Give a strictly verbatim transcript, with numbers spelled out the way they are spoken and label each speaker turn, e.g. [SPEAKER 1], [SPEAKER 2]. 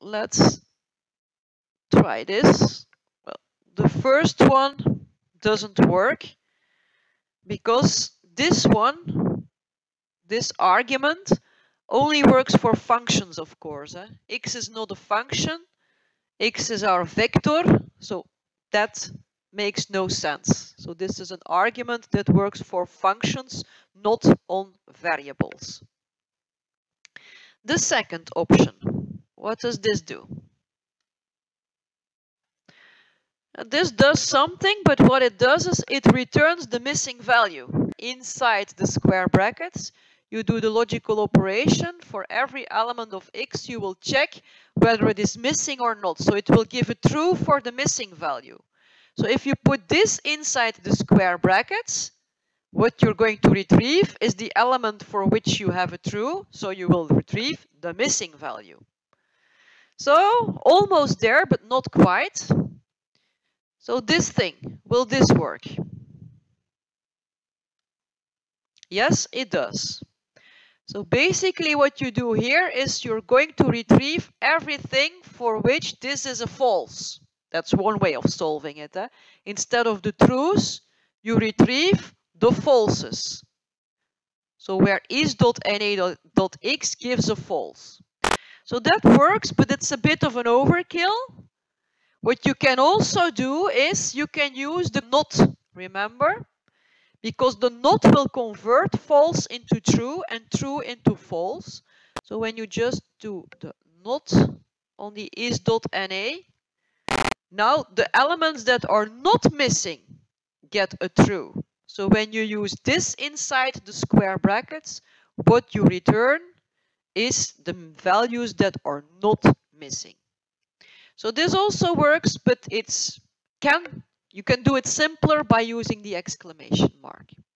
[SPEAKER 1] let's try this. Well, the first one doesn't work because this one, this argument, only works for functions, of course. Eh? X is not a function. X is our vector, so that makes no sense. So this is an argument that works for functions, not on variables. The second option, what does this do? And this does something, but what it does is it returns the missing value. Inside the square brackets, you do the logical operation. For every element of X, you will check whether it is missing or not. So it will give a true for the missing value. So if you put this inside the square brackets, what you're going to retrieve is the element for which you have a true. So you will retrieve the missing value. So almost there, but not quite. So this thing, will this work? Yes, it does. So basically what you do here is you're going to retrieve everything for which this is a false. That's one way of solving it. Eh? Instead of the truths, you retrieve the falses. So where is.na.x gives a false. So that works, but it's a bit of an overkill. What you can also do is you can use the not, remember? Because the not will convert false into true and true into false. So when you just do the not on the is.na, now the elements that are not missing get a true. So when you use this inside the square brackets, what you return is the values that are not missing. So this also works, but it's can you can do it simpler by using the exclamation mark.